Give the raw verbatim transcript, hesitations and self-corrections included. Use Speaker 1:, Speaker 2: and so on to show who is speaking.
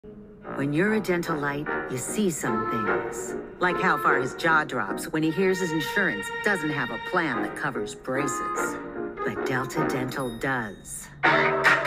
Speaker 1: When you're a dental light, you see some things. Like how far his jaw drops when he hears his insurance doesn't have a plan that covers braces. But Delta Dental does.